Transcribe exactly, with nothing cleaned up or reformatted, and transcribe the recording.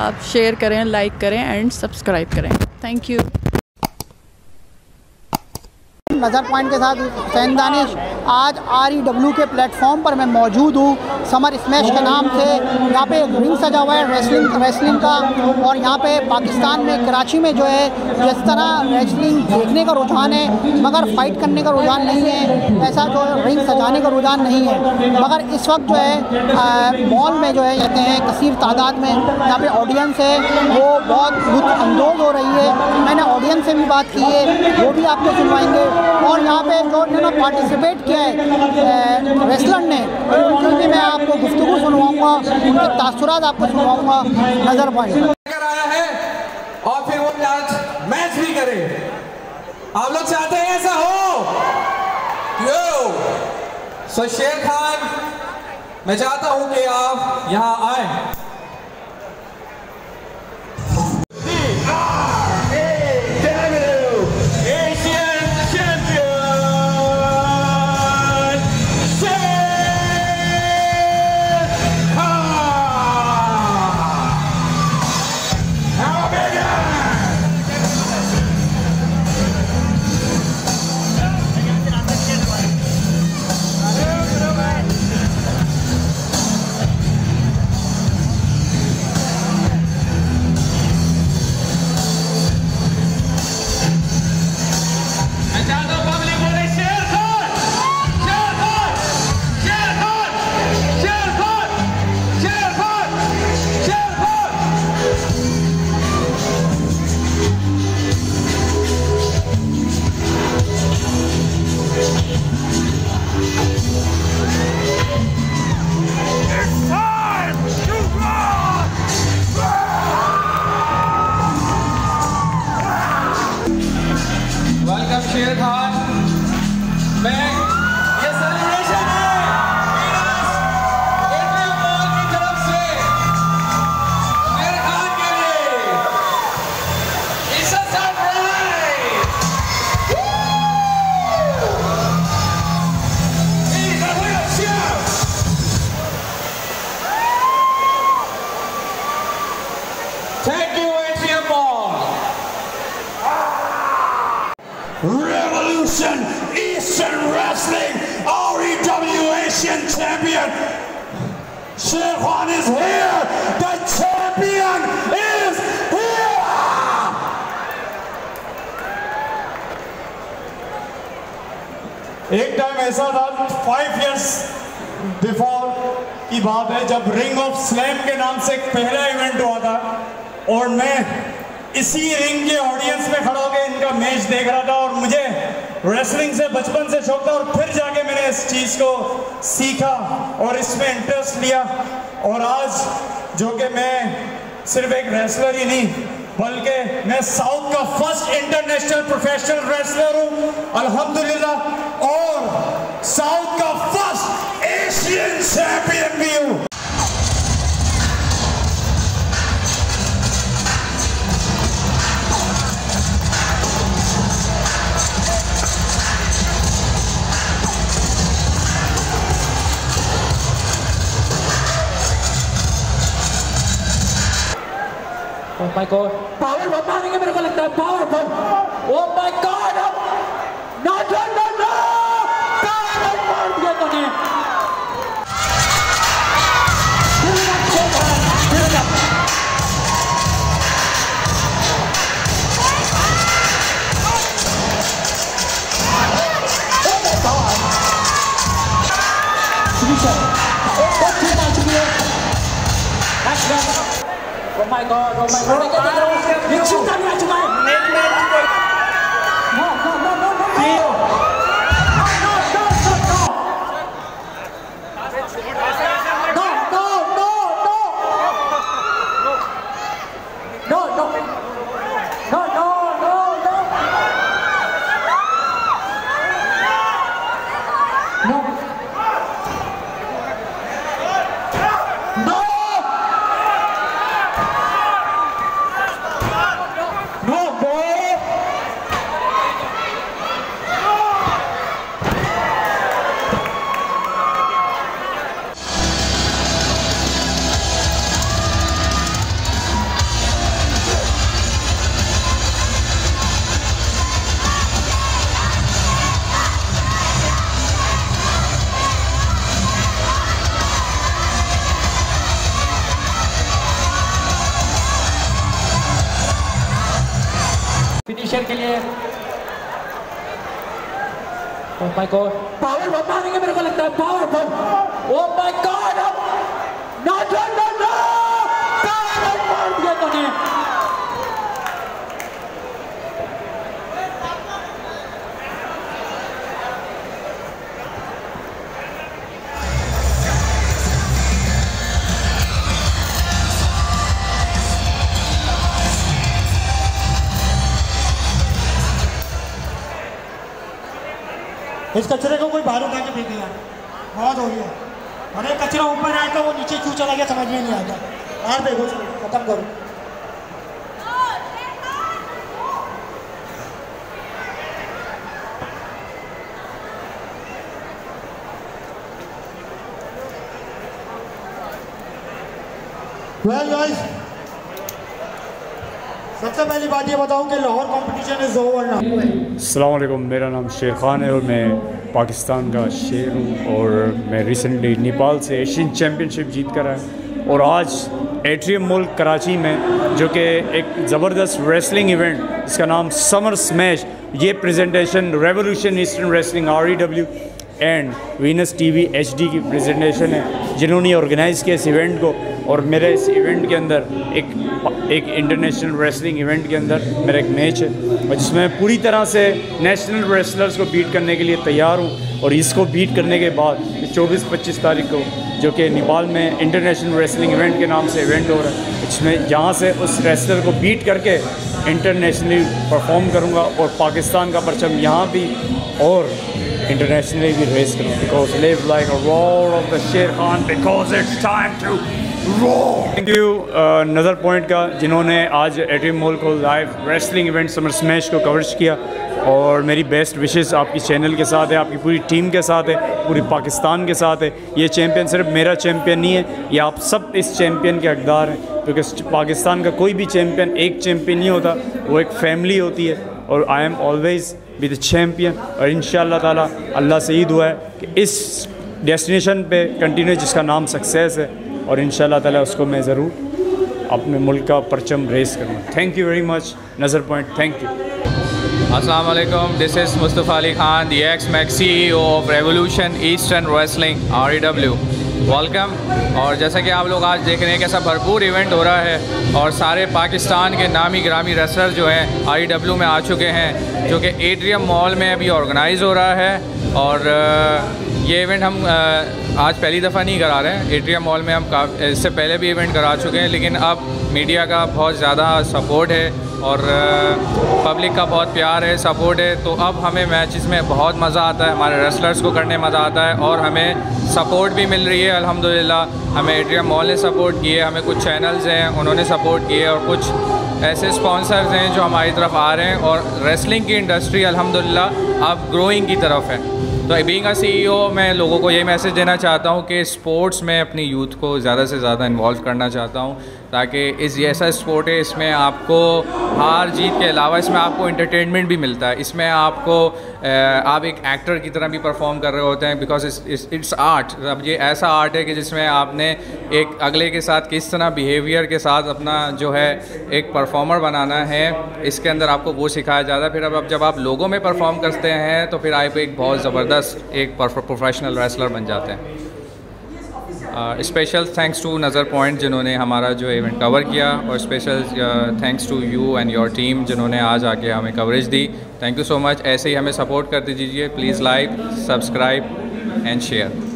आप शेयर करें, लाइक करें एंड सब्सक्राइब करें। Thank you. नज़र पॉइंट के साथ हुसैन दानिश। आज आर ई डब्ल्यू के प्लेटफॉर्म पर मैं मौजूद हूँ समर स्मैश के नाम से। यहाँ पे एक रिंग सजा हुआ है रेसलिंग रेसलिंग का, और यहाँ पे पाकिस्तान में कराची में जो है जिस तरह रेसलिंग देखने का रुझान है मगर फाइट करने का रुझान नहीं है, ऐसा जो रिंग सजाने का रुझान नहीं है। मगर इस वक्त जो है मॉल में जो है कहते हैं कसीर तादाद में यहाँ पे ऑडियंस है वो बहुत लुत्फ़अंदोज़ हो रही है। मैंने ऑडियंस से भी बात की है, वो भी आपको सुनवाएंगे। और यहाँ पे जो उन्होंने पार्टिसिपेट किया है रेसलर ने, उनकी भी मैं आपको गुफ्तगू सुनवाऊँगा, उनके तासुरात आपको सुनवाऊँगा। नज़र पॉइंट लेकर आया है और फिर वो आज मैच भी करे। आप लोग चाहते हैं ऐसा हो? यो सो शेर खान, मैं चाहता हूं कि आप यहां आए। शेर खान, मैं ये सेलिब्रेशन है एटीएम मॉल की तरफ से शेर खान के लिए। It's a surprise. He's a real champ. Thank you ATM mall. Revolution Eastern Wrestling R E W Asian Champion Sher Khan is here. The champion is here. एक टाइम ऐसा था, फाइव इयर्स बिफोर की बात है, जब ring of slam के नाम से एक पहला इवेंट हुआ था और मैं इसी रिंग के ऑडियंस में खड़ा होकर इनका मैच देख रहा था। और मुझे रेसलिंग से बचपन से शौक था और फिर जाके मैंने इस चीज़ को सीखा और इसमें इंटरेस्ट लिया। और आज जो कि मैं सिर्फ एक रेसलर ही नहीं बल्कि मैं साउथ का फर्स्ट इंटरनेशनल प्रोफेशनल रेसलर हूँ अल्हम्दुलिल्लाह, और साउथ का फर्स्ट एशियन चैंपियन भी हूँ। Oh my God, पावरफुल मारेंगे मेरे को लगता है, powerful. Oh my God, no no no no, powerful मार दिया तूने। Oh my God, oh my God, ये चिंता नहीं आ चुका है। No, no, no, no, no, no, no, no, no, no, no, no, no, no, no, no, finisher के लिए oh my God power bomb मारेंगे मेरे को लगता है power bomb oh my God no no no no power bomb मार दिया तूने इस कचरे को कोई बाहर उठा के फेंक दिया बहुत हो गया अरे कचरा ऊपर आया तो वो नीचे क्यों चला गया समझ में नहीं आता बाहर देखो खत्म करो वेल गाइस सबसे पहली बात ये बताऊं कि Lahore competition is over now. अस्सलाम वालेकुम, मेरा नाम शेर खान है और मैं पाकिस्तान का शेर हूँ और मैं रिसेंटली नेपाल से एशियन चैम्पियनशिप जीत कर आया और आज एट्रियम मॉल कराची में जो कि एक ज़बरदस्त रेसलिंग इवेंट जिसका नाम समर स्मैश, ये presentation revolution eastern wrestling R E W and Venus TV H D की प्रेजेंटेशन है जिन्होंने ऑर्गेनाइज़ किया इस इवेंट को। और मेरे इस इवेंट के अंदर एक एक इंटरनेशनल रेसलिंग इवेंट के अंदर मेरा एक मैच है और जिसमें पूरी तरह से नेशनल रेसलर्स को बीट करने के लिए तैयार हूँ और इसको बीट करने के बाद चौबीस पच्चीस तारीख को जो कि नेपाल में इंटरनेशनल रेसलिंग इवेंट के नाम से इवेंट हो रहा है, जिसमें यहाँ से उस रेसलर को बीट करके इंटरनेशनली परफॉर्म करूँगा और पाकिस्तान का परचम यहाँ भी और इंटरनेशनली भी रेस करूँ because live like a roar of the Sher Khan because it's time to thank you Nazar point का जिन्होंने आज एट्रियम मॉल को live wrestling event summer smash को कवरेज किया और मेरी बेस्ट विशेस आपकी चैनल के साथ है, आपकी पूरी टीम के साथ है, पूरी पाकिस्तान के साथ है। ये चैम्पियन सिर्फ मेरा चैम्पियन नहीं है, ये आप सब इस चैम्पियन के हकदार हैं क्योंकि पाकिस्तान का कोई भी चैम्पियन एक चैम्पियन नहीं होता, वो एक फैमिली होती है और I am always be the champion. और इंशाअल्लाह ताला अल्लाह से ही दुआ है कि इस डेस्टिनेशन पे कंटिन्यू जिसका नाम सक्सेस है और इंशाअल्लाह ताला उसको मैं ज़रूर अपने मुल्क का परचम रेस करूँगा। Thank you very much Nazar point, thank you. अस्सलाम वालेकुम, this is Mustafa Ali Khan, the X max C E O of revolution eastern wrestling R E W. Welcome. और जैसा कि आप लोग आज देख रहे हैं कैसा भरपूर इवेंट हो रहा है और सारे पाकिस्तान के नामी ग्रामी रेसलर जो हैं आर ई डब्ल्यू में आ चुके हैं जो कि एट्रियम मॉल में अभी ऑर्गेनाइज़ हो रहा है। और ये इवेंट हम आज पहली दफ़ा नहीं करा रहे हैं, एट्रियम मॉल में हम इससे पहले भी इवेंट करा चुके हैं, लेकिन अब मीडिया का बहुत ज़्यादा सपोर्ट है और पब्लिक का बहुत प्यार है, सपोर्ट है, तो अब हमें मैचेस में बहुत मज़ा आता है, हमारे रेसलर्स को करने मज़ा आता है और हमें सपोर्ट भी मिल रही है अल्हम्दुलिल्लाह। हमें एट्रियम मॉल ने सपोर्ट किए, हमें कुछ चैनल्स हैं उन्होंने सपोर्ट किए और कुछ ऐसे स्पॉन्सर्स हैं जो हमारी तरफ आ रहे हैं और रेसलिंग की इंडस्ट्री अल्हम्दुलिल्लाह अब ग्रोइंग की तरफ है। तो बीइंग अ सीईओ मैं लोगों को ये मैसेज देना चाहता हूँ कि स्पोर्ट्स में अपनी यूथ को ज़्यादा से ज़्यादा इन्वॉल्व करना चाहता हूँ ताकि इस ऐसा स्पोर्ट है इसमें आपको हार जीत के अलावा इसमें आपको एंटरटेनमेंट भी मिलता है, इसमें आपको आप एक एक्टर की तरह भी परफॉर्म कर रहे होते हैं बिकॉज इट्स आर्ट। अब ये ऐसा आर्ट है कि जिसमें आपने एक अगले के साथ किस तरह बिहेवियर के साथ अपना जो है एक परफॉर्मर बनाना है, इसके अंदर आपको वो सिखाया जाता है। फिर अब जब आप लोगों में परफॉर्म करते हैं तो फिर आप एक बहुत ज़बरदस्त एक प्रोफेशनल रेसलर बन जाते हैं। Special thanks to Nazar point जिन्होंने हमारा जो इवेंट कवर किया और special thanks to you and your team जिन्होंने आज आके हमें कवरेज दी। Thank you so much. ऐसे ही हमें सपोर्ट करते दीजिए, please like, subscribe and share.